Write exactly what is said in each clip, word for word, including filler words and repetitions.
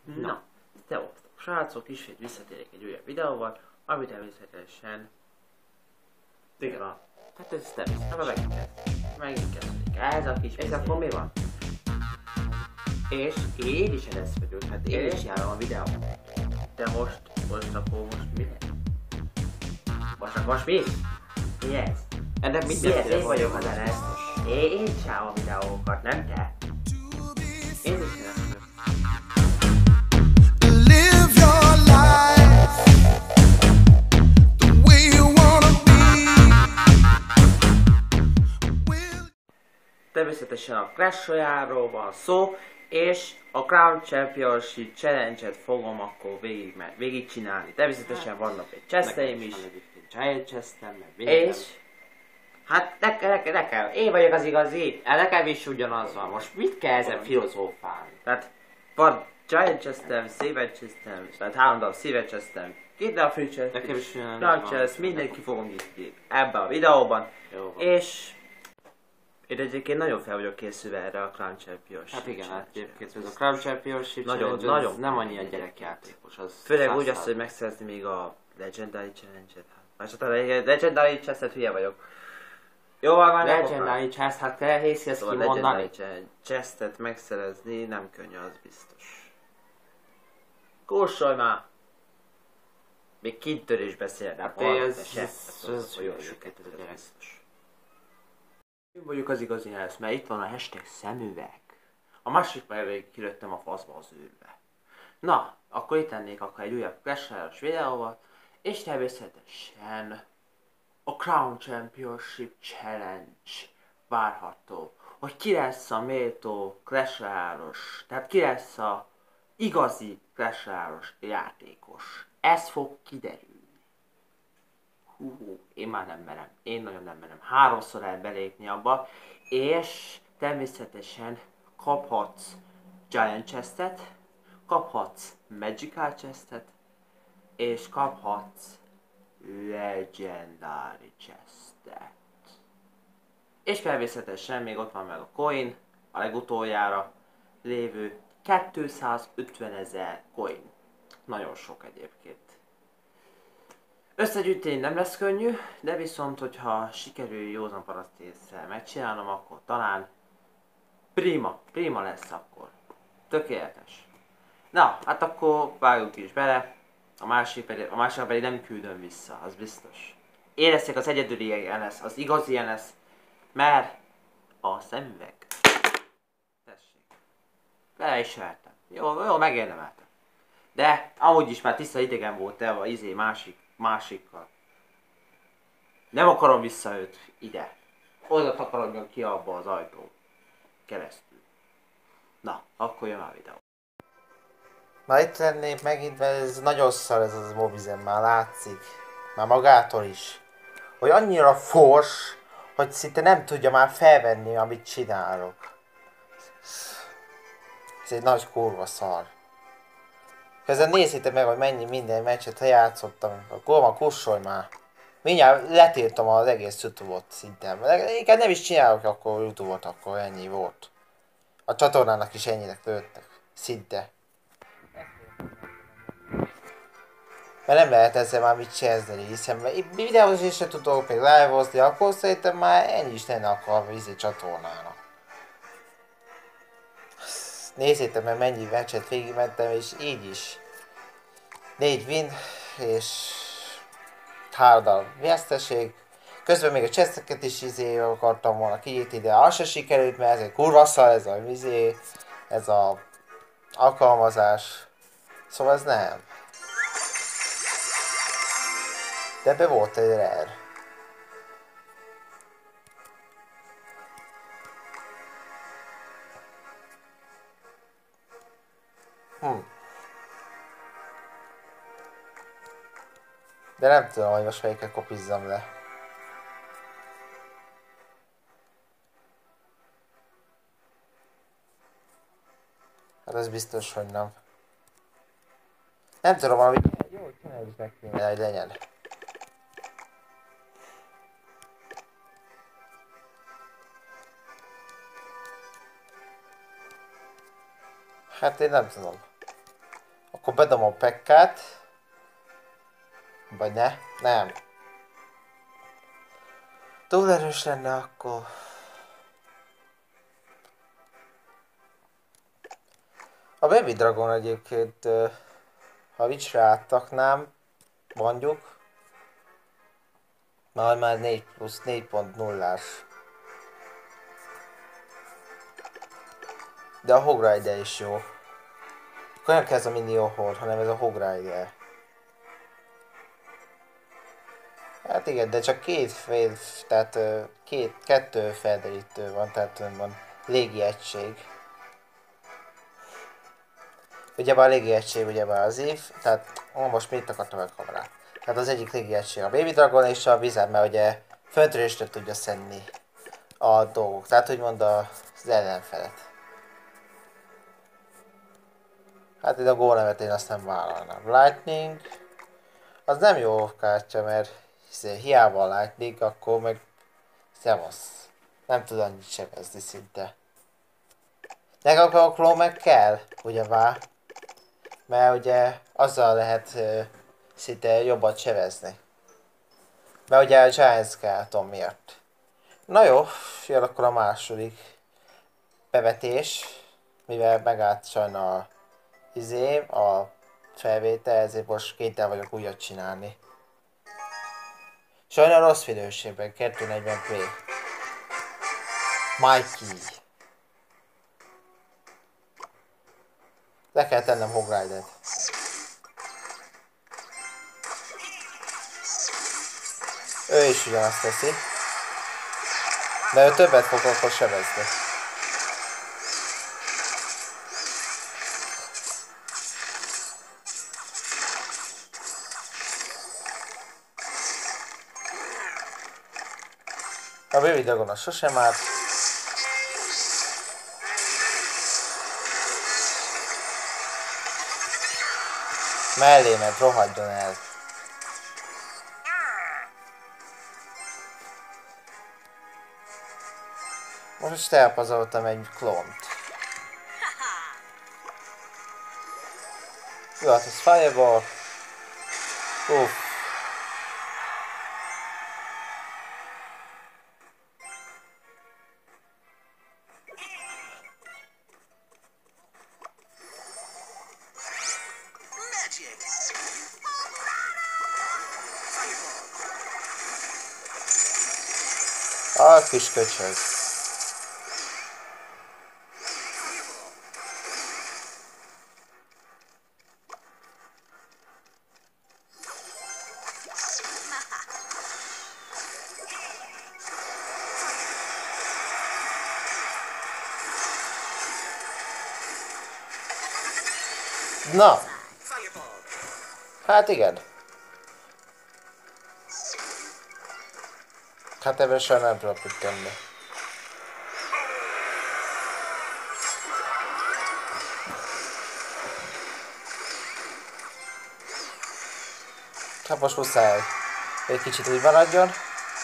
Na, szevasztok srácok, ismét visszatérek egy újabb videóval, ami természetesen... Igen. A... Hát ez természetesen, ha megint kezdődik. Megint kezdődik. Ez a kis... És akkor mi van? És én is ez vagyok, hát én És? is járom a videót. De most, most akkor most mi lesz? Most akkor most mi? Mi ez? Ennek mit Szia, jelent? én vagyok az Eresztos. Én, én csinálom a videókat, nem te? Én is csinálom. Live your life the way you wanna be. Természetesen a Clash Royale-ról van szó, és a Crown Championship Challenge-et fogom akkor végig, mert végig csinálni. Természetesen vannak egy chesteim is. Giant chestem, meg minden. És hát nekem, nekem, nekem, én vagyok az igazi. Nekem is ugyanaz van. Most mit kell ezen filozófálni? Tehát van Giant chestem, Saber chestem, tehát három darab Saber chestem, két darab Free chest, Nekem is ugyanaz Crown van. chest, mindenki fogom nyitni ebben a videóban. Jó van. És én egyébként nagyon fel vagyok készülve erre a Crown Championship. Hát igen, hát Challenge-re. egyébként ez a Crown Championship Nagyon, Challenge, nagyon. az nem annyira gyerekjátékos. Az Főleg úgy száz azt, hogy megszerezni még a Legendary Challenge-et. Másodán a Legendary Chest-et hülye vagyok. Jó, van már nem Legendary Chest, hát te hiszi ezt Szóval a kimondani. Legendary Chest-et megszerezni nem könnyű, az biztos. Kóstolj már! Még kintörés beszélne. Hát ez, ez, ez, ez jó jó süket ez a gyerek. Én vagyok az igazi nyelsz, mert itt van a hashtag szemüveg. A másik meg kilőttem a faszba az űrbe. Na, akkor itt lennék akkor egy újabb Clash Royale-os videóval, és természetesen a Crown Championship Challenge várható, hogy ki lesz a méltó Clash Royale-os, tehát ki lesz a igazi Clash Royale-os játékos. Ez fog kiderülni. Hú, én már nem merem, én nagyon nem merem. Háromszor el belépni abba, és természetesen kaphatsz Giant Chestet, kaphatsz Magical Chestet, és kaphatsz Legendary Chestet. És természetesen még ott van meg a coin, a legutoljára lévő kétszázötvenezer coin. Nagyon sok egyébként. Összegyűjteni nem lesz könnyű, de viszont, hogyha sikerül józan parasztésszel megcsinálnom, akkor talán prima, prima lesz akkor. Tökéletes. Na, hát akkor vágjunk is bele. A másik pedig, a másik pedig nem küldöm vissza, az biztos. Én leszek az egyedüli ilyen lesz, az igazi ilyen lesz, mert a szemüveg. Tessék. Bele is vertem. Jó, jó, megérdemeltem. De amúgy is már tiszta idegen volt el a izé másik, másikkal. Nem akarom vissza őt ide. Oda takarodjon ki abba az ajtó keresztül. Na, akkor jön a videó. Na itt lennék megint, mert ez nagyon szar ez az Mobizen, már látszik. Már magától is. Hogy annyira fors, hogy szinte nem tudja már felvenni, amit csinálok. Ez egy nagy kurva szar. Közben nézzétek meg, hogy mennyi minden meccset játszottam. Akkor már kussolj már. Mindjárt letírtam az egész YouTube-ot szinte. Inkább nem is csinálok akkor YouTube-ot, akkor ennyi volt. A csatornának is ennyinek lőttek. Szinte. Mert nem lehet ezzel már mit kezdeni, hiszen videózni is se tudok még live-ozni, akkor szerintem már ennyi is lenne akkor a vízi csatornának. Nézzétek meg mennyi meccset végigmentem, és így is. Négy win, és három darab veszteség. Közben még a chesteket is izé akartam volna kinyitni, de az se sikerült, mert ez egy kurva szar, ez a izé, ez a alkalmazás. Szóval ez nem. De be volt egy rare. Hm. De nem tudom, hogy most melyiket kopizzam le. Hát ez biztos, hogy nem. Nem tudom, valami... Jó, csináljuk meg kéne, hogy legyen. Hát én nem tudom. Akkor bedom a pekkát. Vagy ne? Nem. Túl erős lenne akkor. A Baby Dragon egyébként, ha Witchre áttaknám, mondjuk, majd már négy plusz négy pont nullás. De a Hog Rider is jó. Akkor nem kell ez a mini horror, hanem ez a Hog Rider. Hát igen, de csak két fél, tehát két, kettő felderítő van, tehát van légi egység. Ugyebár a légi egység, ugyebár az év, tehát ó, most mit akartam a kamerát? Tehát az egyik légi egység a Baby Dragon és a vizet, mert ugye föntről is tudja szedni a dolgok, tehát úgymond az ellenfelet. Hát itt a gólemet én azt nem vállalnám. Lightning, az nem jó kártya, mert hiszen hiába a Lightning, akkor meg szevasz. Nem tud annyit sebezni szinte. Nekem akkor a klón meg kell, ugyebár. Mert ugye azzal lehet uh, szinte jobban sebezni. Mert ugye a Giant Skeleton miatt. Na jó, jön akkor a második bevetés. Mivel megállt sajna a izé, a felvétel, ezért most kénytelen vagyok újat csinálni. Sajna rossz minőségben, kétszáznegyven pé. Mikey. Le kell tennem Hog Rider-t. Ő is ugyanazt teszi. De ő többet fog akkor sebezni. A Baby Dragon az sosem árt. Mellé ment, rohadjon el. Most elpazaroltam egy klónt. Jó, hát ez Fireball. Uff. A kis köcsög. Na. Hát igen. Hát ebben sem nem tudok mit tenni. Hát most muszáj egy kicsit úgy maradjon.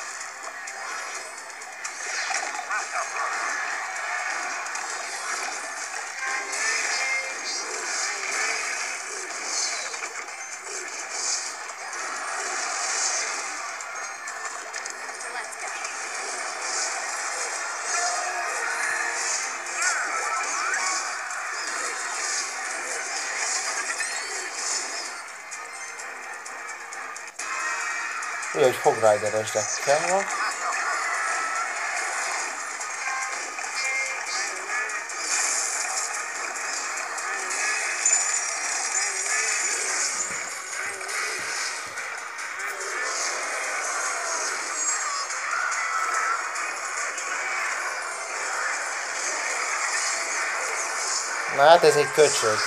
Úgy, hogy Hog Rider-es deckkel van. Na hát ez egy köcsög.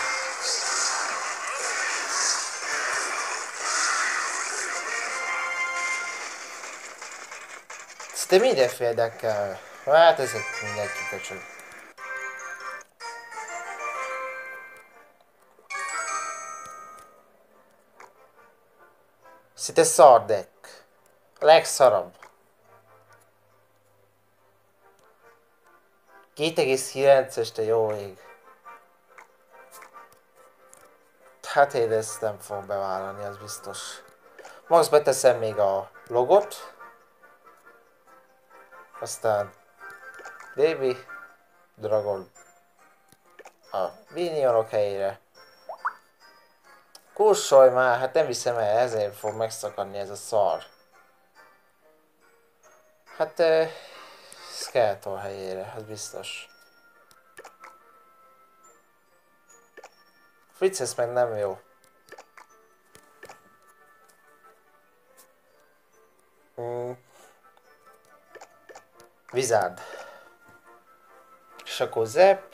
De mindenféle deckkel. Hát ezek mindenki köcsög. Szinte szar deck. A legszarabb. két egész kilences, te jó ég. Hát én ezt nem fogom bevállalni, az biztos. Max beteszem még a logot. Aztán Baby Dragon a minionok helyére. Kussolj már, hát nem hiszem el, ezért fog megszakadni ez a szar. Hát eh, Skeletor helyére, az biztos. Fritz, ez meg nem jó. Hmm. Wizard. És akkor Zep.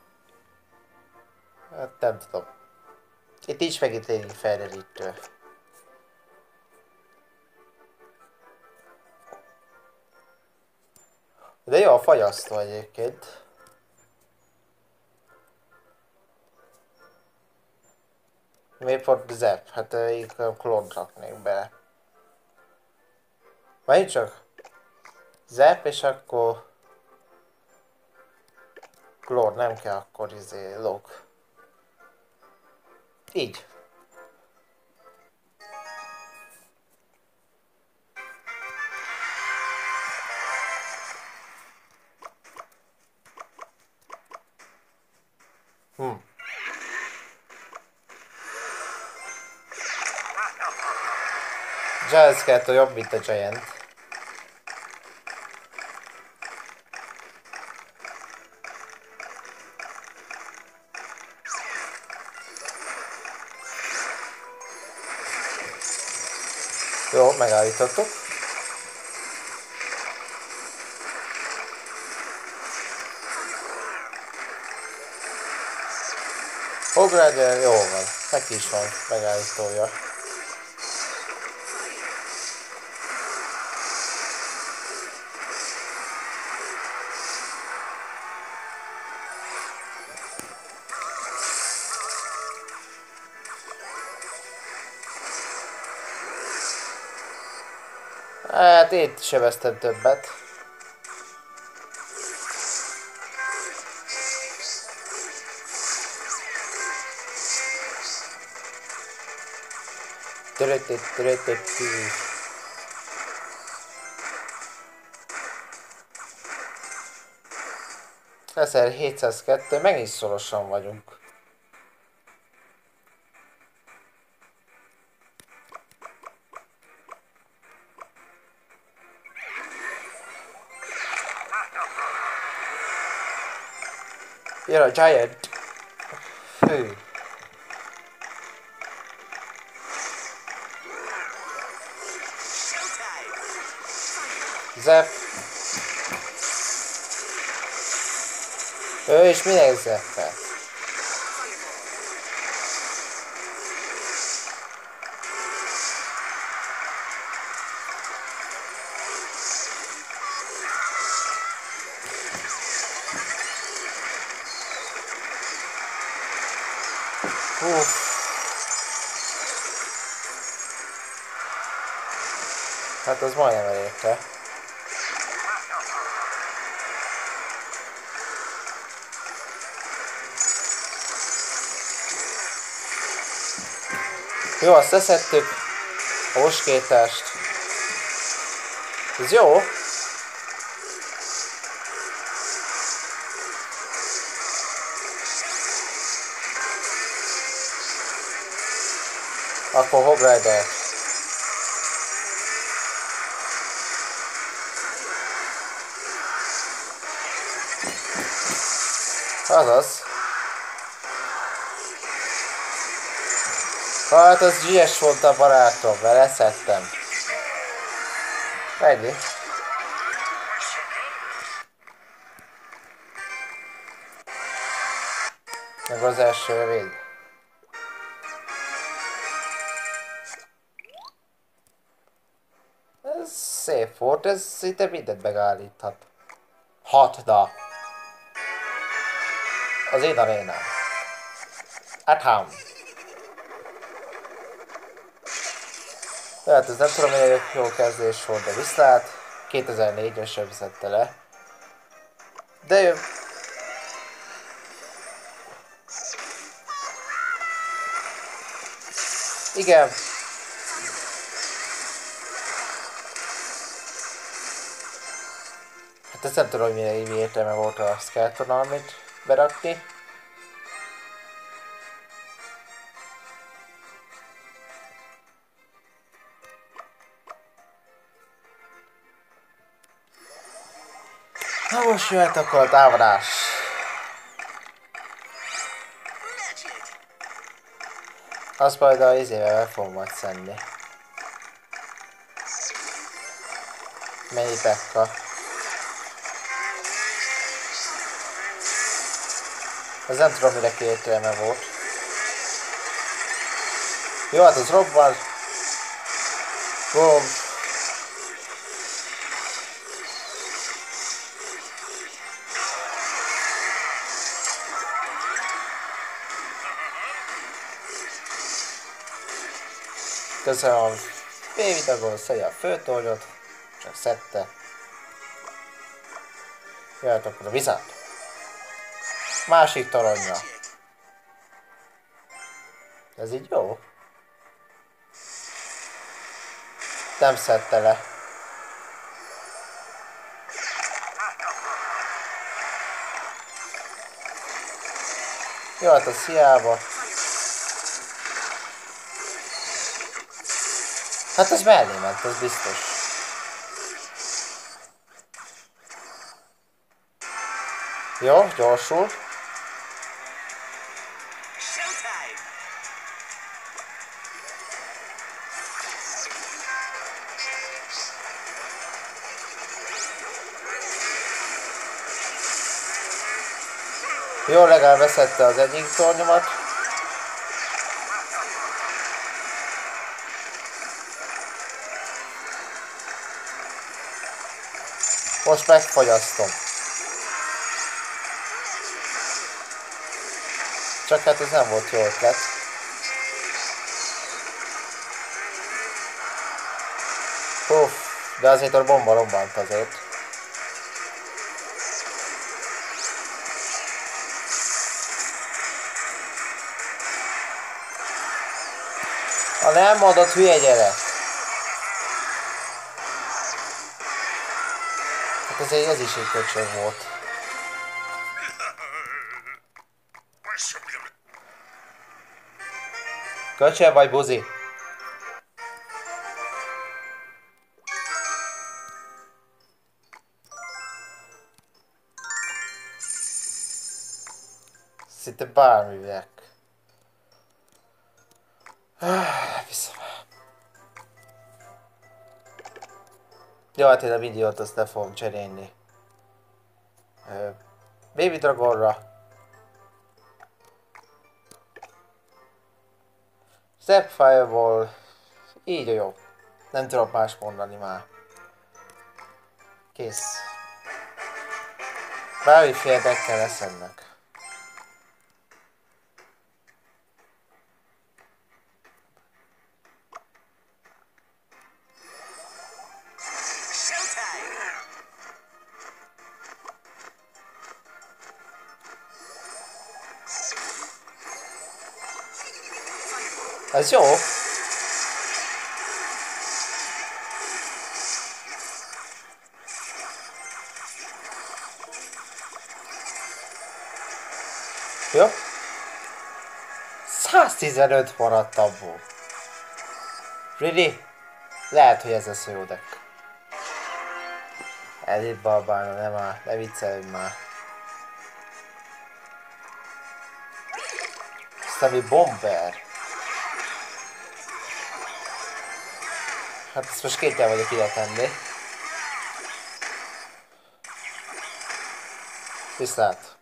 Hát nem tudom. Itt nincs megint légi felderítő. De jó a fagyasztó egyébként. Miért pont Zep? Hát inkább klónt raknék bele. Vagy csak Zep, és akkor klón, nem kell akkor izé log. Így. Hm. Giant Skeletor jobb, mint a Giant. Jó, megállítottuk. Ogrider, jó van. Neki is van megállítója. Hát én sebeztem többet. Törötött, törötött. ezerhétszázkettő, megint szorosan vagyunk. Jön a Giant. Hű. Zep. Ő is minek zeppel? Uff. Hát az majdnem elérte. Jó, azt leszettük. A muskétást. Ez jó. Akkor Hogrider. Azaz. Hát az zsies volt a barátom, mert leszettem. Ennyi. Meg az első rövid. Ez szép volt, ez szinte mindent megállíthat. Hatna. Az én arénám. At home. Tehát ez nem tudom, hogy egy jó kezdés volt, de viszlát. kétezer-négyesre vizette le. De jó. Igen. Hát ezt nem tudom, hogy mire mi értelme volt a Skeleton Army-t berakni. Na most jöhet akkor a támadás. Azt majd a izével meg fogom majd szenni. Mennyi pekka. Ez nem tudom, mire kértelme volt. Jó, hát az robban. Boom. Köszönöm a B-vitagon, szedje a főtornyot, csak szedte. Jöhet akkor a viszont. Másik toronyra. Ez így jó? Nem szedte le. Jó, hát az hiába. Hát ez mellé ment, az biztos. Jó, gyorsul. Jó, legalább veszette az egyik tornyomat. Most megfogyasztom. Csak hát ez nem volt jó ötlet. Uff, de azért a bomba robbant azért. A nem adott hülye gyerek. Hát azért ez is egy köcsög volt. Köcsög vagy buzi? Szinte bármivel. Viszont. Jó, hát én a videót azt le fogom cserélni. Baby Dragonra. Step Fireball. Így jó. Nem tudok más mondani már. Kész. Bármiféle deckkel lesz ennek. Ez jó. Jó. száztizenöt maradt abból. Really? Lehet, hogy ez lesz a jó deck. Elég balbálna, nem már, ne viccelj már. Aztán mi bomber. Hát ezt most kéttel vagyok ide tenni. Viszlát.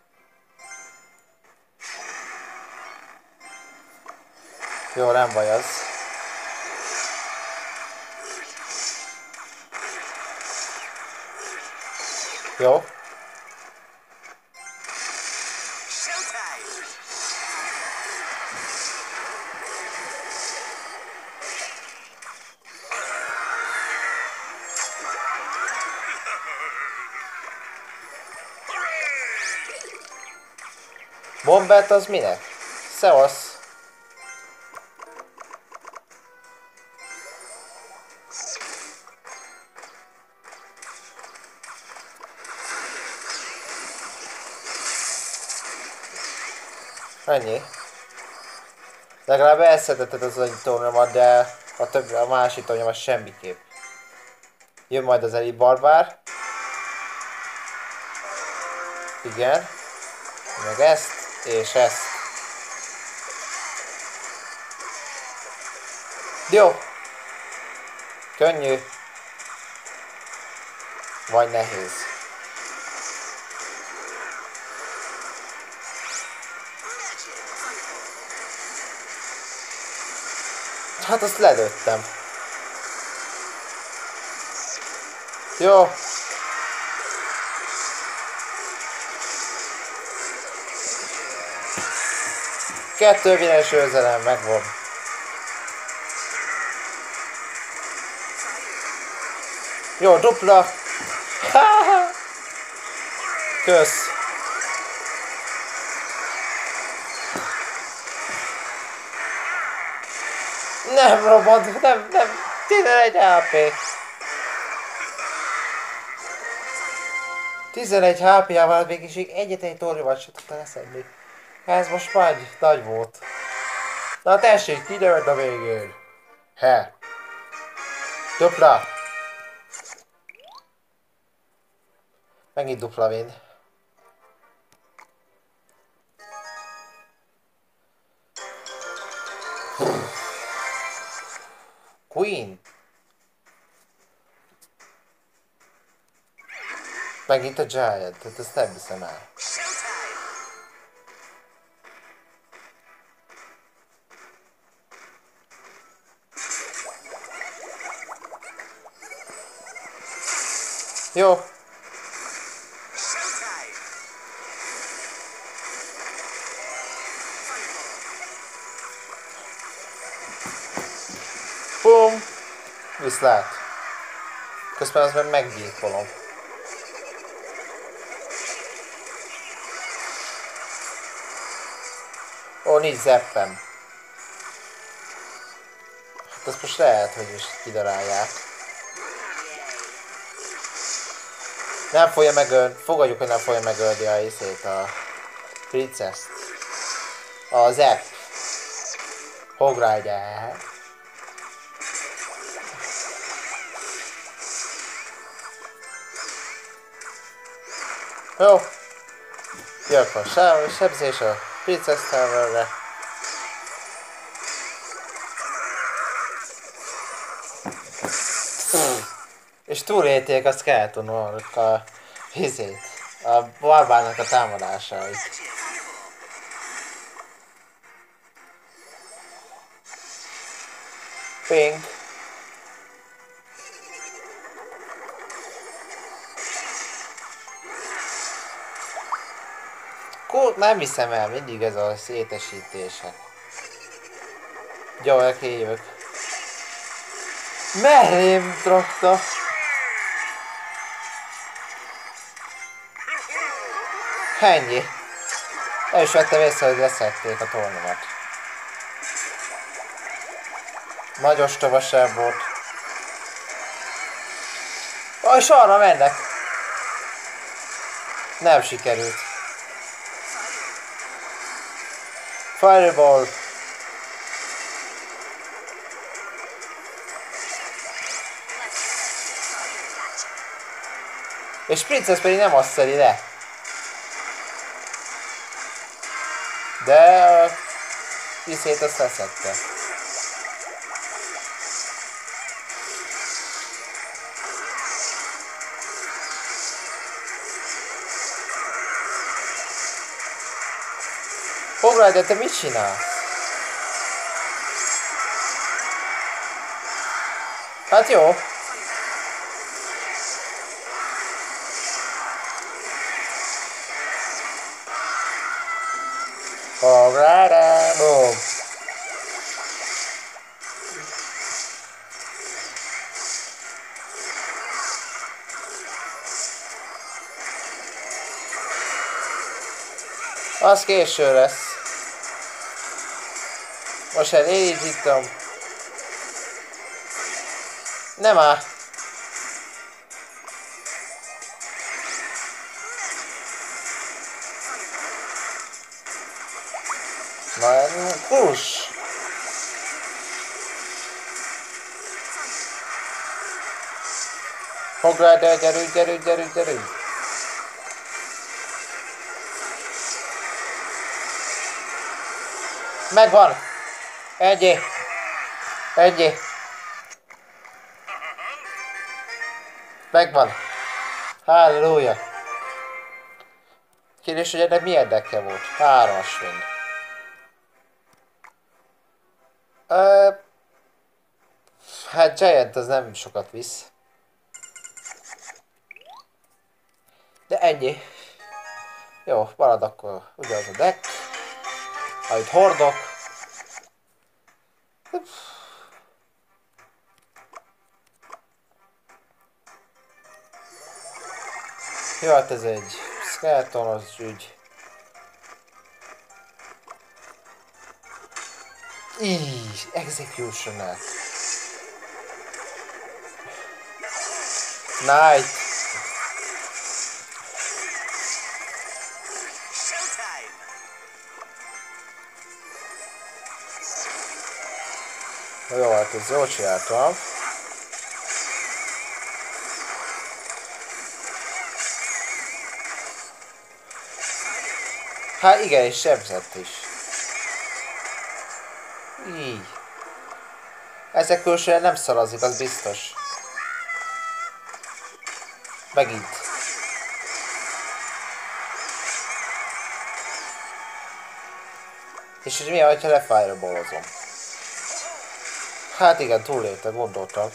Jó, nem baj az. Jó. Bombert az minek? Szevasz! Ennyi. Legalább elszedheted az egy tornyomat, de a többi, a másik tornyomat semmiképp. Jön majd az Elite Barbár. Igen. Meg ezt, és ezt. Jó. Könnyű. Vagy nehéz. Hát azt lelőttem. Jó. Kettő vines őzelem megvan. Jó, dupla. Kösz. Nem robbant, nem, nem. tizenegy há pé. tizenegy há pé-ával mégis egyetlen egy tornyomat se tudta leszedni. Ez most már nagy volt. Na tessék, kidőlt a végén. He. Dupla. Megint dupla win. Queen. Megint a Giant, tehát ezt nem hiszem el. Jó. Bum. Viszlát. Közben az meg meggyilkolom. Ó, nincs zeppem. Hát azt most lehet, hogy is kidarálják. Nem fogja megölni, fogadjuk, hogy nem fogja megölni a iszét, a princeszt. A Zepp. Hográgyát. Jó. Jövök a sebzés a Princess Towerre. És túlélték a Skeletonok a hizét, a barbárnak a támadásait. Pink. Kult nem hiszem el, mindig ez a szétesítése. Jó, elkéjövök. Mellém rakta. Ennyi. El is vettem észre, hogy leszették a tornyomat. Nagy ostobaság volt. Ó, és arra mennek. Nem sikerült. Fireball. És Princess pedig nem azt szedi le. De a iszét azt leszedte. Foglalj, de te mit csinálsz? Hát jó. Foglalj, boom. Az késő lesz. Most elindítom. Nem áll. Hús! Hogrider, gyerünk, gyerünk, gyerünk, gyerünk! Megvan! Ennyi! Ennyi! Megvan! Halleluja! Kérdés, hogy ennek mi érdeke volt? Hármas mind. Ö, hát Giant az nem sokat visz. De ennyi. Jó, marad akkor ugyanaz a deck. Amit hordok. Jó, hát ez egy skeletonos ügy. Így, executioner. Night. Jó, hát ez jól csináltam. Hát igen, és sebzett is. Így. Ezek külsően nem szarazik, az biztos. Megint. És hogy mi, hogyha lefájrabolozom? Hát igen, túléltem, gondoltam.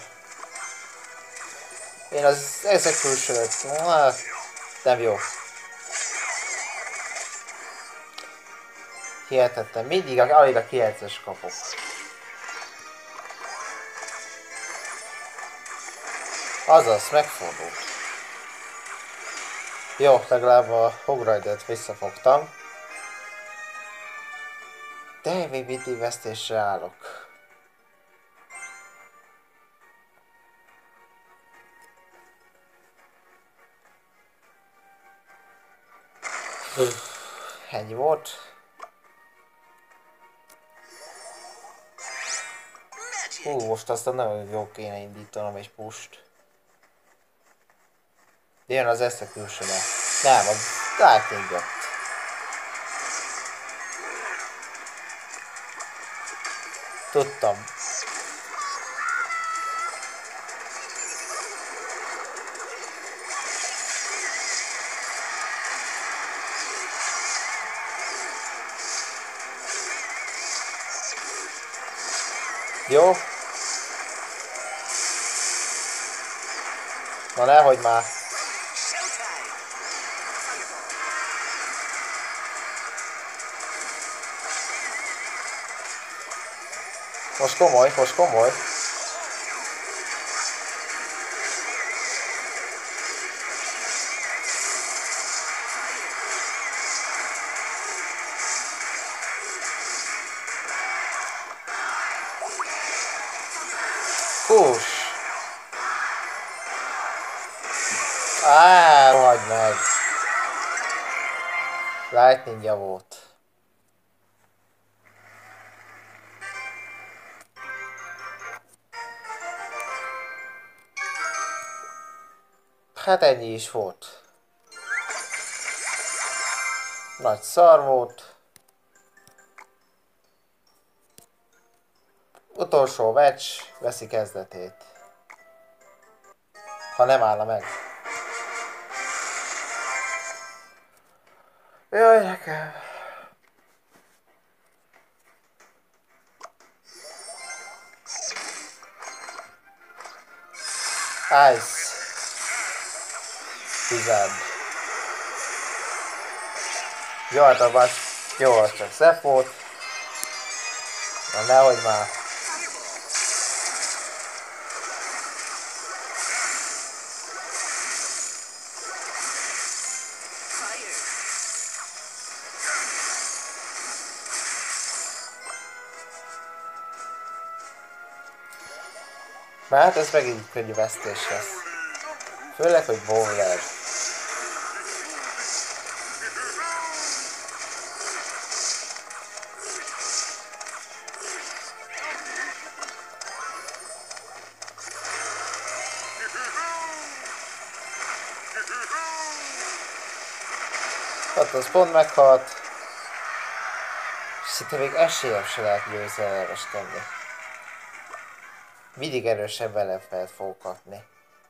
Én az ezek külsőt... Nem jó. Hihetetlen. Mindig alig a kilences kapok. Azaz, megfordult. Jó, legalább a Hogridert visszafogtam. De még mindig vesztésre állok. Ennyi volt. Hú, most aztán nagyon jó kéne indítanom egy pust. Jön az ezt a külsőre. Nem, a Lightning jött. Tudtam. Jó. Na nehogy már. Most komoly, most komoly. Hús. Á, rohagy meg. Lightning-ja volt. Hát ennyi is volt. Nagy szar volt. Utolsó meccs veszi kezdetét. Ha nem állna meg. Jaj, nekem. Ice. Wizard. Jó, hát a bas... Jó, az csak szebb volt. Na nehogy már. Már hát ez megint könnyű vesztés lesz. Főleg, hogy bowler. ott az pont meghalt. Szinte még esélyem se lehet győzelmes tenni. Mindig erősebb ellenfelet fogok kapni.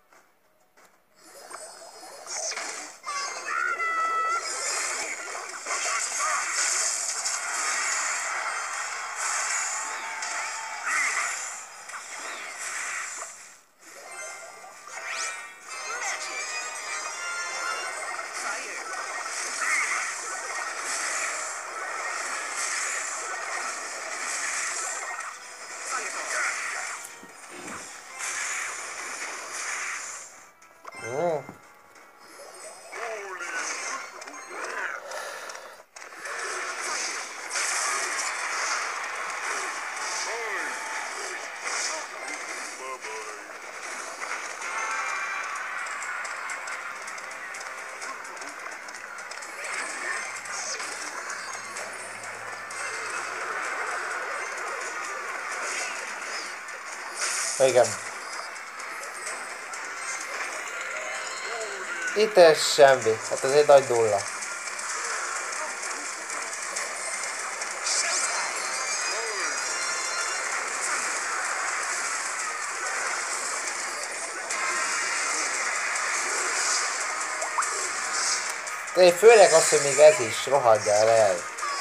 Mm. Igen. Itt ez semmi. Hát ez egy nagy nulla. De főleg az, hogy még ez is rohadjál el.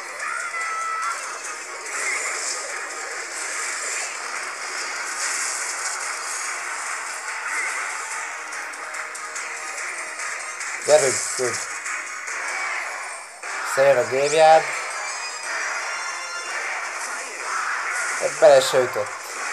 Gyerünk, tud. Szél a gépjár. Bele se ütött.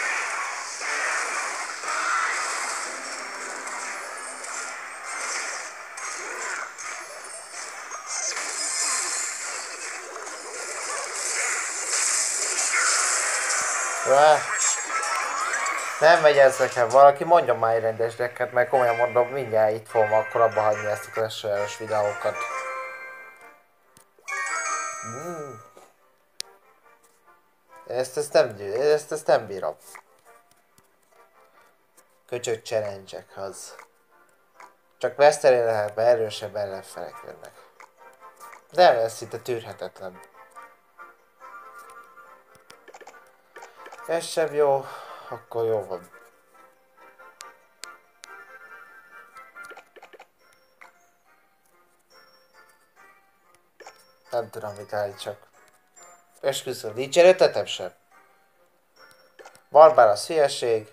Nem megy ez nekem, valaki mondja már egy rendes decket, mert komolyan mondom, mindjárt itt fogom akkor abba hagyni ezt a Clash Royale-os videókat. Mm. Ezt, ezt, nem, ezt, ezt nem bírom. Köcsög challenge-ek az. Csak veszteni lehet, mert erősebb ellenfelek jönnek. De ez szinte tűrhetetlen. Ez sem jó, akkor jó van. Nem tudom, mit állítsak. Esküszöm, nincs ötletem sem. Barbár az hülyeség.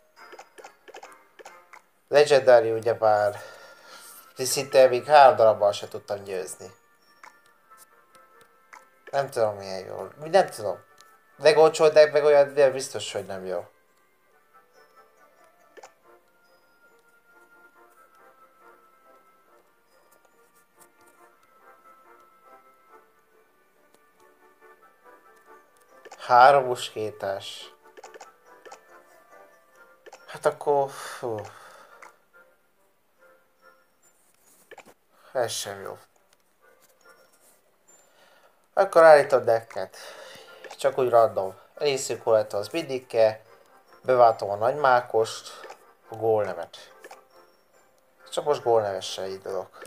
Legendary ugyebár. Szinte még három darabban se tudtam győzni. Nem tudom milyen jól. Nem tudom. Legolcsó deck meg olyan, de biztos, hogy nem jó. Három muskétás. Hát akkor... Fú. Ez sem jó. Akkor állítod decket. Csak úgy random. Részünk volt az mindig kell. Beváltom a nagymákost. A gólnevet. Csak most gólnevessel indulok.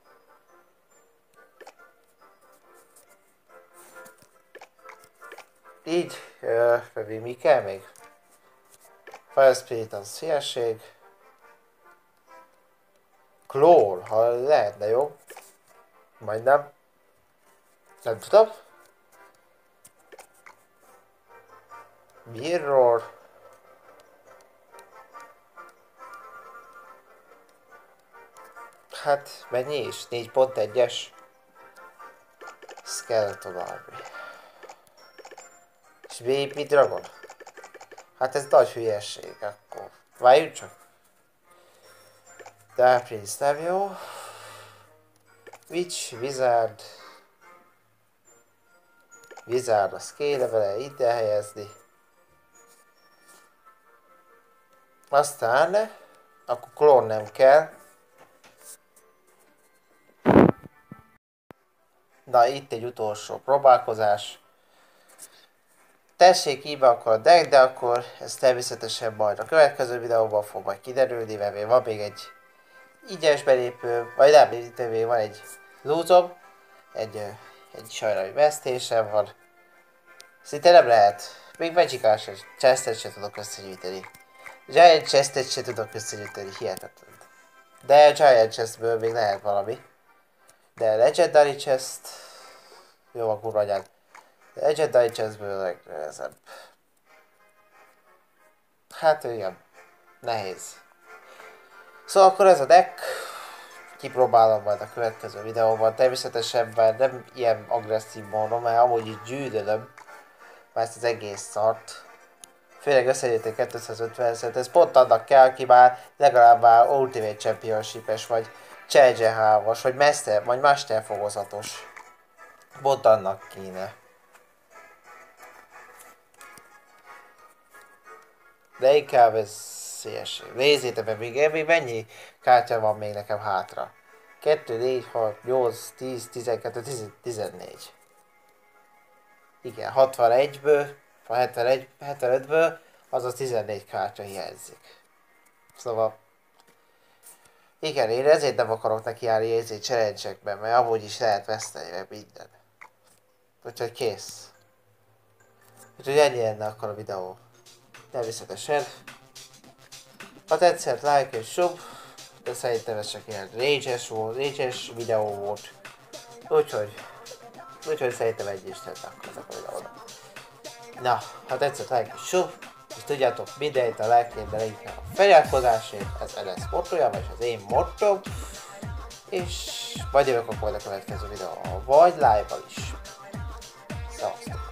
Így, uh, mi kell még? Fire Spirit az hülyeség. Klón, ha lehetne jó. Majdnem. Nem tudom. Mirror. Hát mennyi is? négy pont egyes. Skeleton Army. És Baby Dragon. Hát ez nagy hülyeség akkor. Várjunk csak. Dark Prince nem jó. Witch, Wizard. Wizard azt kéne vele ide helyezni. Aztán, akkor klón nem kell. Na, itt egy utolsó próbálkozás. Tessék így be akkor a deck, de akkor ez természetesen majd a következő videóban fog majd kiderülni, mert még van még egy ígyes belépő, vagy nem, még van egy lúzom, egy, ö, egy sajnálói vesztésem van. Szinte nem lehet. Még Magicás chestet se tudok összegyűjteni. Giant chestet se tudok összegyűjteni, hihetetlen. De a Giant chestből még lehet valami. De Legendary chest... Jó a kurva anyád. Legendary chestből legnehezebb. Hát igen. Nehéz. Szóval akkor ez a deck. Kipróbálom majd a következő videóban. Természetesen már nem ilyen agresszív módon, mert amúgy is gyűlölöm már ezt az egész szart. Főleg összegyűjteni kétszázötven-et, ez pont annak kell, aki már legalább már Ultimate Championship-es, vagy Challenger hármas, vagy Master, vagy Master fokozatos. Pont annak kéne. De inkább ez szélség. Nézzétek meg, még, még mennyi kártya van még nekem hátra. kettő, négy, hat, nyolc, tíz, tizenkettő, tizennégy. Igen, hatvanegyből, vagy hetvenegy, hetvenötből, azaz tizennégy kártya hiányzik. Szóval... Igen, én ezért nem akarok neki járni ezért challenge-ekben, mert amúgy is lehet veszteni meg minden. Úgyhogy kész. Úgyhogy ennyi lenne akkor a videó. Természetesen. Ha tetszett, like és sub, de szerintem ez csak ilyen rage-es volt, rage-es videó volt. Úgyhogy, úgyhogy szerintem egy is tett akkor ezek a videónak. Na, ha tetszett, like és sub, és tudjátok, mindent a like-ért, de leginkább a feliratkozásért, ez Enes mottoja, vagy az én mottom. És majd jövök akkor a következő videóval, vagy live-val is. Szevasztok!